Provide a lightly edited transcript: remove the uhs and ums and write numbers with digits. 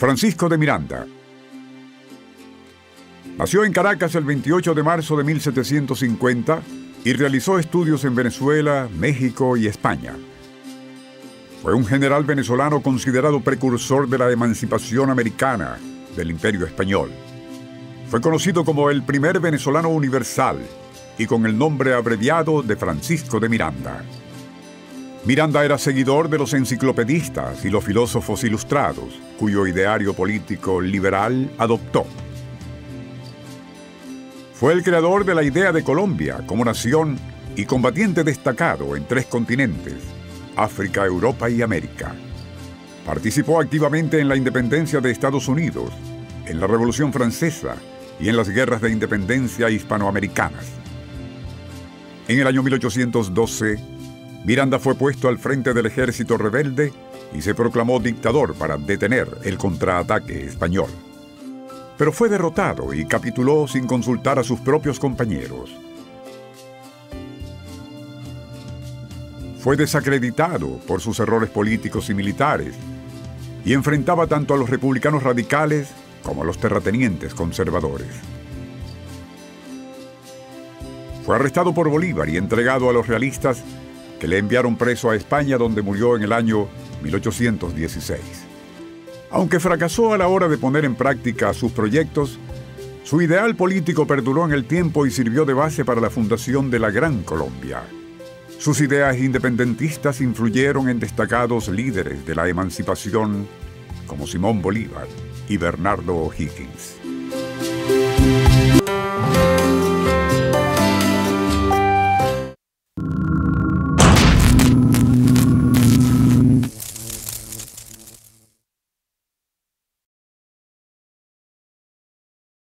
Francisco de Miranda. Nació en Caracas el 28 de marzo de 1750 y realizó estudios en Venezuela, México y España. Fue un general venezolano considerado precursor de la emancipación americana del Imperio Español. Fue conocido como el primer venezolano universal y con el nombre abreviado de Francisco de Miranda. Miranda era seguidor de los enciclopedistas y los filósofos ilustrados, cuyo ideario político liberal adoptó. Fue el creador de la idea de Colombia como nación y combatiente destacado en 3 continentes, África, Europa y América. Participó activamente en la independencia de Estados Unidos, en la Revolución Francesa y en las guerras de independencia hispanoamericanas. En el año 1812, Miranda fue puesto al frente del ejército rebelde y se proclamó dictador para detener el contraataque español. Pero fue derrotado y capituló sin consultar a sus propios compañeros. Fue desacreditado por sus errores políticos y militares y enfrentaba tanto a los republicanos radicales como a los terratenientes conservadores. Fue arrestado por Bolívar y entregado a los realistas, que le enviaron preso a España, donde murió en el año 1816. Aunque fracasó a la hora de poner en práctica sus proyectos, su ideal político perduró en el tiempo y sirvió de base para la fundación de la Gran Colombia. Sus ideas independentistas influyeron en destacados líderes de la emancipación como Simón Bolívar y Bernardo O'Higgins.